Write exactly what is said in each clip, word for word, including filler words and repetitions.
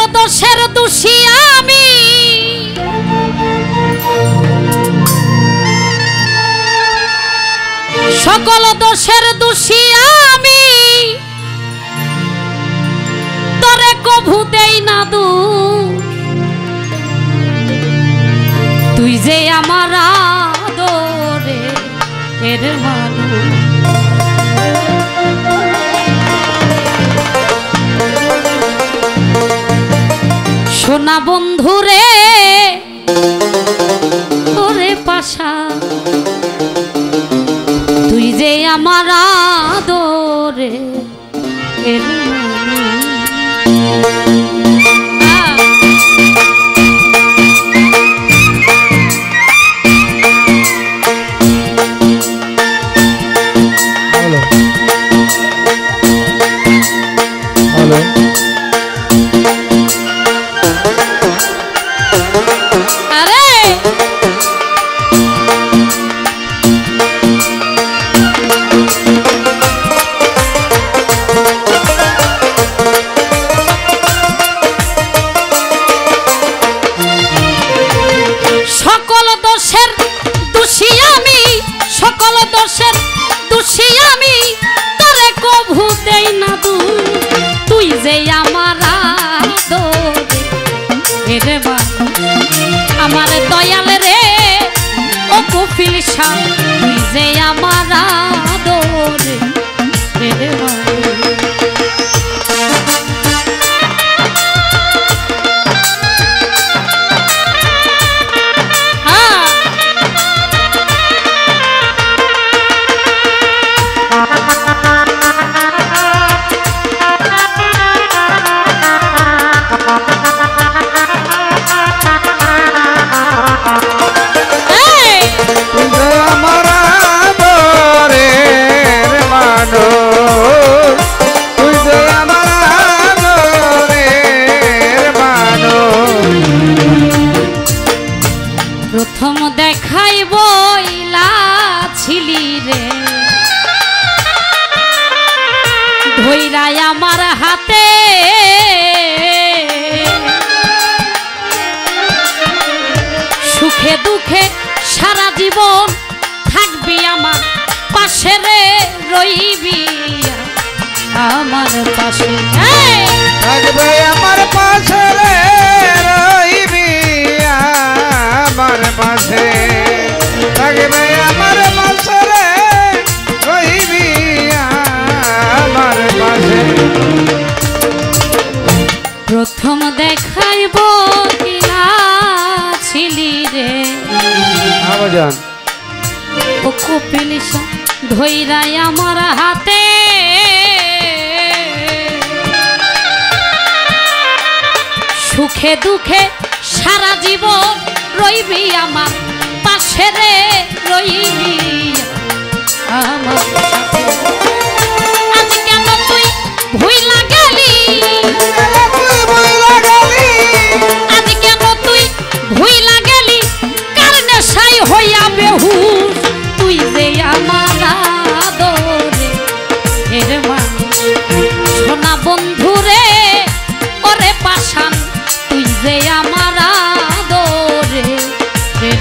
দোষের দোষী আমি, সকল দোষের দোষী আমি, তোরে কভু দেই না দোষ। তুই যে আমার আদরে এর মানুষ, সোনা বন্ধুরে ওরে পাশা, তুই যে আমার আদরে এর আমার দয়াল রে ও কপিল শাহ, তুই যে আমার আদরে রে প্রথম দেখাই বইলা ছিলি রে, ধইরাই আমার হাতে সুখে দুঃখে সারা জীবন থাকবি আমার পাশে রে, রইবি আমার পাশে, থাকবে আমার পাশে রে, রইবি আমার পাশে, থাকবে আমার পাশে রে, রইবি আমার পাশে। প্রথম দেখাইব কিলা ছিলি রে ও কপিল শাহ, ধইরাই আমার হাতে সুখে দুঃখে সারা জীবন রইবি আমার পাশে রে, রইবি আমার সাথে। আজ কেন তুই ভুইলা গেলি, আজ কেন তুই ভুইলা গেলি, কার নেশায় হইয়া বেহুশ, তুই যে আমার আদরে এর মানুষ, সোনা বন্ধুরে ওরে পাশান, তুই যে আমার আদরে এর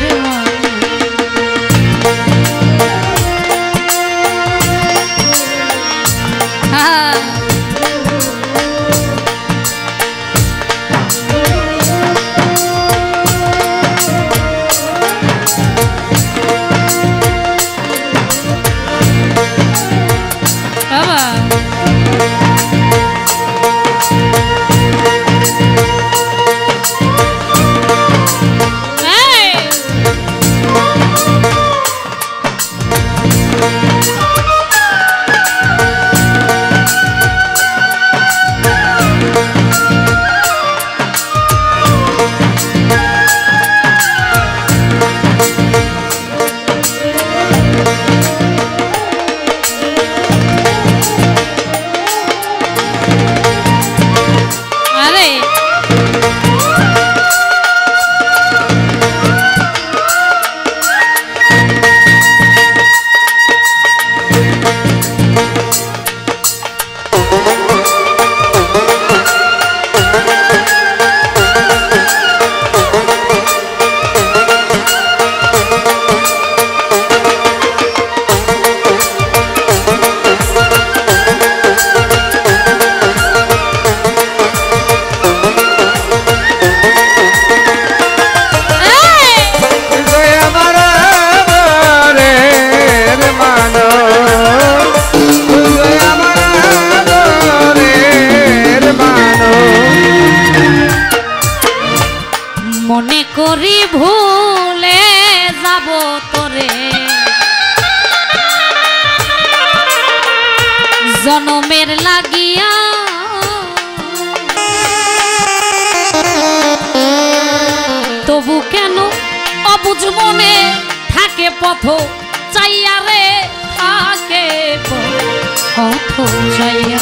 পথ চাইয়া রে থাকে পথ চাইয়া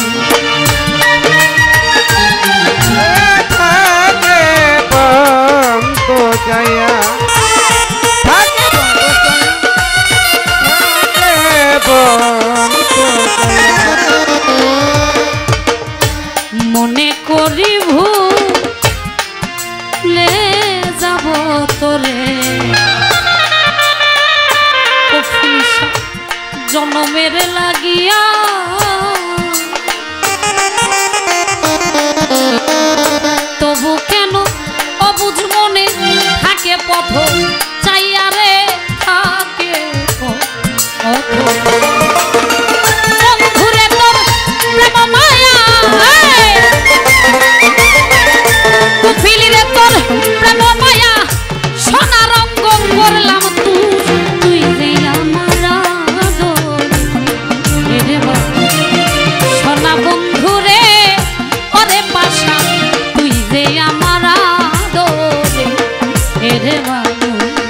থাকে পন্ত চাইয়া থাকে পন্ত চাইয়া মনে করি ভুলে যাব তোরে জনমের লাগিয়া তবু কেন অবুঝ মনে থাকে পথ চাইয়া রে থাকে পথ বন্ধুরে তোর প্রেম মায়া কুফিলিরে তোর প্রেম মায়া সোনা রঙ্গ করলাম তুই যে আমার সোনা বন্ধুরে ওরে পাশা তুই যে আমার আদরে এরে বাবু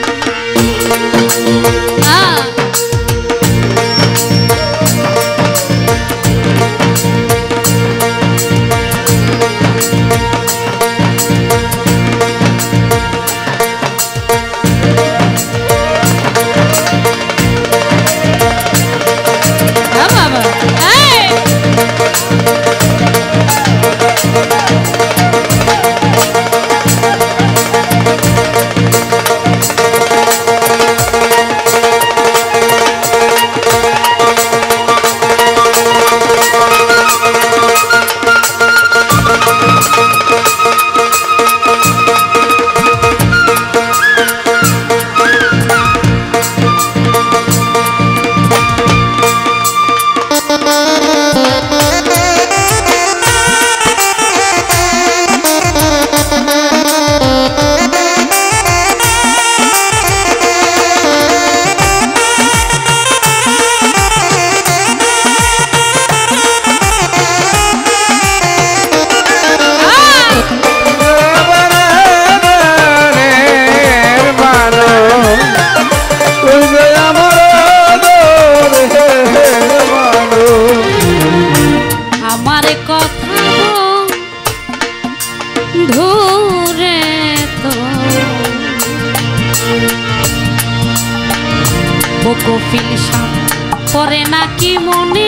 কপিল পরে নাকি মনে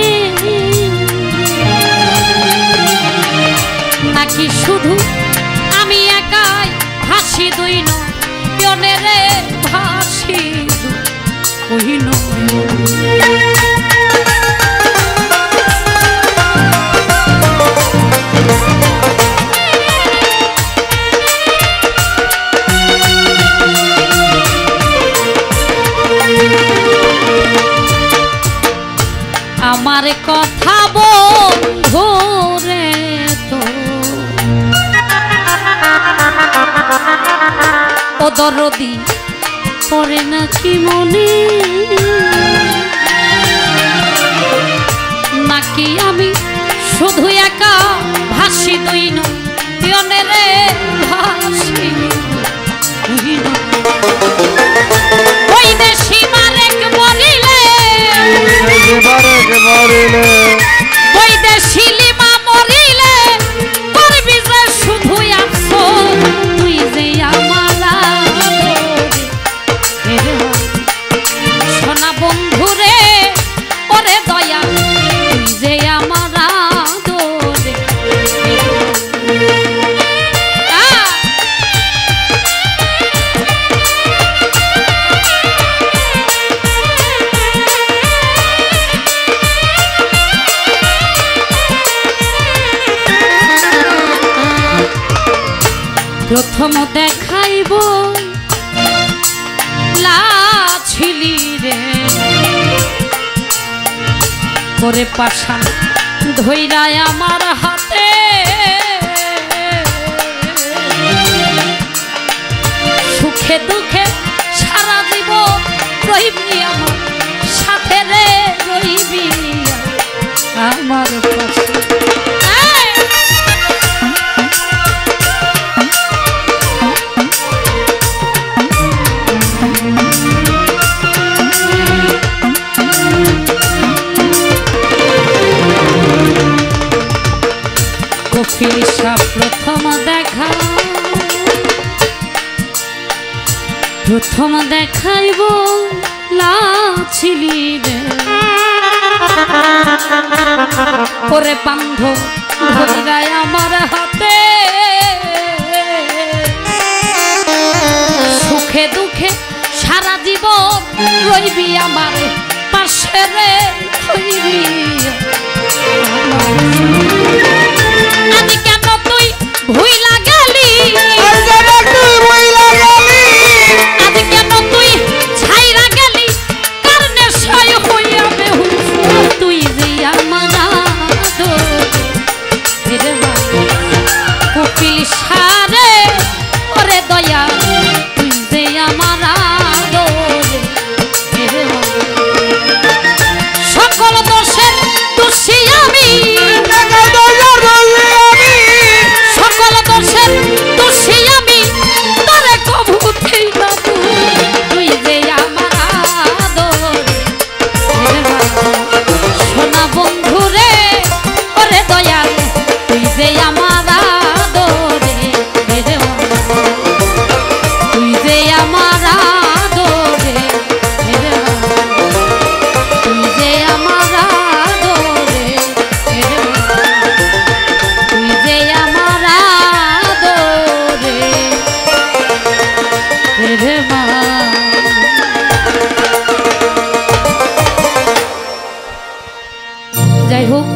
নাকি শুধু আমি একাই ভাসি দুই নয়নে রে ভাসি দুই নয়নে আমার কথা বন্ধুরে তো ও দরদি পরে নাকি মনে নাকি আমি শুধু একা ভাসি দুই নয়নে রে ভাসি দুই ওই দেশি মারেক মরিলে মরিলে ওই দেশি লিমা মরিলে করবি যে শুধু আফসোস তুই যে আমার সোনা বন্ধুরে ওরে দয়া তুই যে আমার আদরে প্রথম দেখাইব লাছিলি রে করে পাশান ধইরায় আমার হাতে সুখে দুঃখে সারা দিব রইবি আমার সাথে রে রইবি আমার পাশে প্রথম দেখাইব লাছিলি রে করে বান্ধ ধরিরাই আমার হাতে সুখে দুঃখে সারা জীবন রইবি আমার পাশে রে হইবি আজ কেন তুই ভুইলা গেলি আজ কেন তুই ছাইরা গেলি কারণে সয় হইয়া বেহুশ তুই যে আমার কোকিল সারে ওরে দয়া তুই যে আমার সকল দোষের দোষী আমি সকল দোষের দোষী আমি তোরে কবুতেই বাবু তুই যে আমার সোনা বন্ধু রে ওরে দয়াল তুই যে আমার তুই যে আমার আদরে তুই যে আমার আদরে তুই যে আমার আদরে রে মা যাই হোক